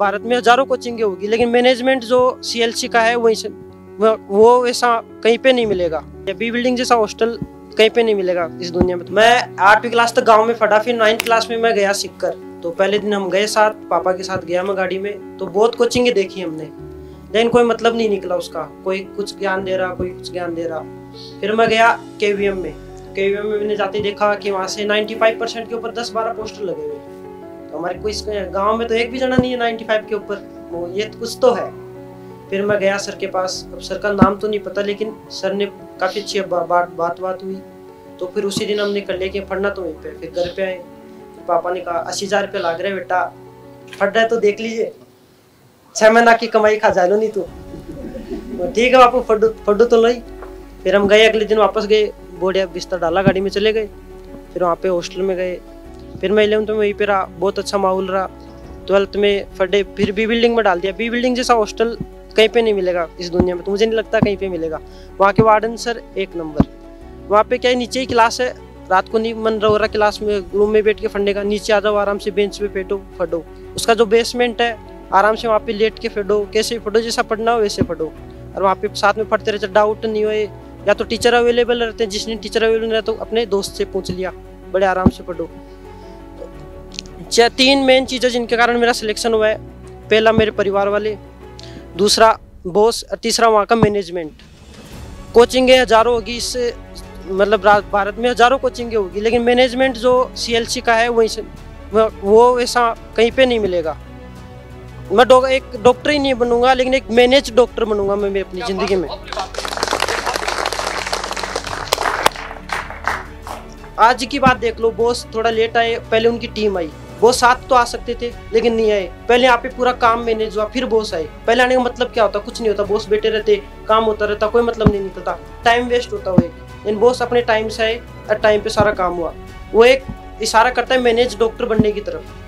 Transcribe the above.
भारत में हजारों कोचिंगें होगी, लेकिन मैनेजमेंट जो सीएलसी का है वही से वो ऐसा कहीं पे नहीं मिलेगा। बी बिल्डिंग जैसा हॉस्टल कहीं पे नहीं मिलेगा इस दुनिया में। मैं 8वीं क्लास तक गांव में पढ़ा, फिर 9th क्लास में मैं गया सीखकर। तो पहले दिन हम गए साथ, पापा के साथ गया मैं गाड़ी में, तो बहुत कोचिंगें देखी हमने, लेकिन कोई मतलब नहीं निकला उसका। कोई कुछ ज्ञान दे रहा, कोई कुछ ज्ञान दे रहा। फिर मैं गया केवीएम में। केवीएम में मैंने जाते देखा कि वहाँ से 95% के ऊपर 10-12 पोस्टर लगे हुए। तो हमारे कोई गांव में तो एक भी जना नहीं है 95 के ऊपर, वो ये कुछ तो है। फिर मैं गया सर के पास। अब सर का नाम तो नहीं पता, लेकिन सर ने काफ़ी अच्छी बात हुई। तो फिर उसी दिन हमने कर लिया कि पढ़ना तो वहीं पे। फिर घर पे आए, फिर पापा ने कहा 80,000 रुपये लाग रहे बेटा, पढ़ रहा है तो देख लीजिए, 6 महीना की कमाई खा जा लो नहीं तो। ठीक है बापू, फड्डू तो लो ही। फिर हम गए, अगले दिन वापस गए, बढ़िया बिस्तर डाला, गाड़ी में चले गए। फिर वहाँ पे हॉस्टल में गए। फिर मैं 11th में वहीं पे रहा, बहुत अच्छा माहौल रहा। 12th में फटे, फिर बी बिल्डिंग में डाल दिया। बी बिल्डिंग जैसा हॉस्टल कहीं पे नहीं मिलेगा इस दुनिया में, तो मुझे नहीं लगता कहीं पे मिलेगा। वहाँ के वार्डन सर एक नंबर। वहाँ पे क्या है, नीचे ही क्लास है, रात को नहीं मन रहा क्लास में रूम में बैठ के पढ़ने का, नीचे आ जाओ आराम से, बेंच पे बैठो पढ़ो। उसका जो बेसमेंट है, आराम से वहाँ पे लेट के पढ़ो, कैसे भी पढ़ो, जैसा पढ़ना हो वैसे पढ़ो। और वहाँ पे साथ में पढ़ते रहते, डाउट नहीं हुए, या तो टीचर अवेलेबल रहते हैं, जिस दिन टीचर अवेलेबल नहीं रहता तो अपने दोस्त से पूछ लिया, बड़े आराम से पढ़ो। 3 मेन चीज़ें जिनके कारण मेरा सिलेक्शन हुआ है। पहला मेरे परिवार वाले, दूसरा बॉस, और तीसरा वहाँ का मैनेजमेंट। कोचिंगें हजारों होगी, इससे मतलब भारत में हजारों कोचिंगें होगी, लेकिन मैनेजमेंट जो सीएलसी का है वही से वो ऐसा कहीं पे नहीं मिलेगा। मैं एक डॉक्टर ही नहीं बनूंगा, लेकिन एक मैनेज डॉक्टर बनूंगा मैं अपनी जिंदगी में। आज की बात देख लो, बॉस थोड़ा लेट आए, पहले उनकी टीम आई। बॉस साथ तो आ सकते थे लेकिन नहीं आए। पहले यहाँ पे पूरा काम मैनेज हुआ, फिर बॉस आए। पहले आने का मतलब क्या होता, कुछ नहीं होता, बॉस बैठे रहते, काम होता रहता, कोई मतलब नहीं निकलता, टाइम वेस्ट होता हुआ। लेकिन बॉस अपने टाइम से आए और टाइम पे सारा काम हुआ। वो एक इशारा करता है मैनेज डॉक्टर बनने की तरफ।